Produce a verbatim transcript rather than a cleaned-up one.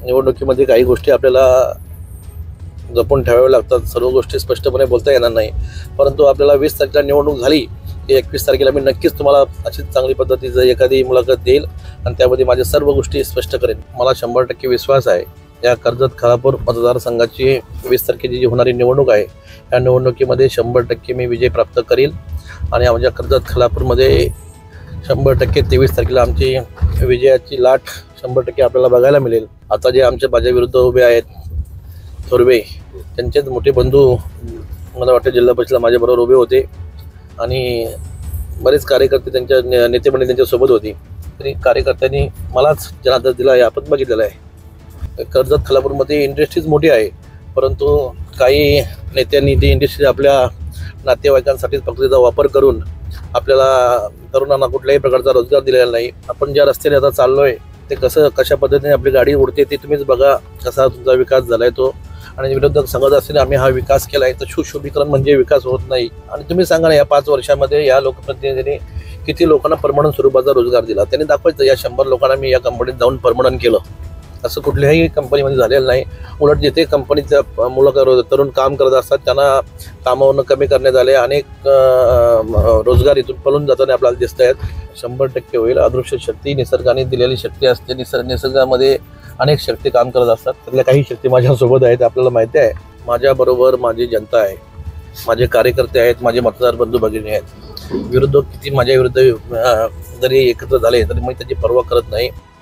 निवडणुकीमध्ये काही गोष्टी आपल्याला जपून ठेवाव्या लागतात, सर्व गोष्टी स्पष्टपणे बोलता येणार नाही. परंतु आपल्याला वीस तारखेला निवडणूक झाली की एकवीस तारखेला मी नक्कीच तुम्हाला अशीच चांगली पद्धतीचं एखादी मुलाखत देईल आणि त्यामध्ये माझ्या सर्व गोष्टी स्पष्ट करेन. मला शंभर टक्के विश्वास आहे या कर्जत खालापूर मतदारसंघाची वीस तारखेची जी होणारी निवडणूक आहे या निवडणुकीमध्ये शंभर टक्के मी विजय प्राप्त करील आणि आमच्या कर्जत खालापूरमध्ये शंभर टक्के तेवीस तारखेला आमची विजयाची लाट शंभर टक्के आपल्याला बघायला मिळेल. आता जे आमच्या माझ्याविरुद्ध उभे आहेत थोरवे, त्यांचेच मोठे बंधू मला वाटतं जिल्हा परिषदला माझ्याबरोबर उभे होते आणि बरेच कार्यकर्ते त्यांच्या नेतेमंडळी त्यांच्यासोबत होती. तरी कार्यकर्त्यांनी मलाच जनादेश दिला आहे आपण बघितलेलं आहे. कर्जत खालापूरमध्ये इंडस्ट्रीज मोठी आहे, परंतु काही नेत्यांनी ती इंडस्ट्री आपल्या नातेवाईकांसाठीच फक्त त्याचा वापर करून आपल्याला तरुणांना कुठल्याही प्रकारचा रोजगार दिलेला नाही. आपण ज्या रस्त्याने आता चाललो आहे ते कसं कशा पद्धतीने आपली गाडी उडते ते तुम्हीच बघा, कसा तुमचा विकास झाला आहे तो. आणि विरोधक सांगत असताना आम्ही हा विकास केला आहे तर सुशोभीकरण म्हणजे विकास होत नाही. आणि तुम्ही सांगा ना, या पाच वर्षामध्ये या लोकप्रतिनिधींनी किती लोकांना परमनंट स्वरूपाचा रोजगार दिला. त्यांनी दाखवायचं या शंभर लोकांना मी या कंपनीत जाऊन परमनंट केलं. असं कुठल्याही कंपनीमध्ये झालेलं नाही. उलट जिथे कंपनीच्या मुलं तरुण काम करत असतात त्यांना कामावरून कमी करण्यात आले. अनेक रोजगार इथून पळून जाताना आपल्याला दिसत आहेत. शंभर टक्के होईल. अदृश्य शक्ती निसर्गाने दिलेली शक्ती असते. निसर्ग निसर्गामध्ये अनेक शक्ती काम करत असतात. त्यातल्या काही शक्ती माझ्यासोबत आहेत, आपल्याला माहिती आहे. माझ्याबरोबर माझी जनता आहे, माझे कार्यकर्ते आहेत, माझे मतदार बंधू भगिनी आहेत. विरोधक किती माझ्या विरुद्ध जरी एकत्र झाले तरी मी त्याची पर्वा करत नाही.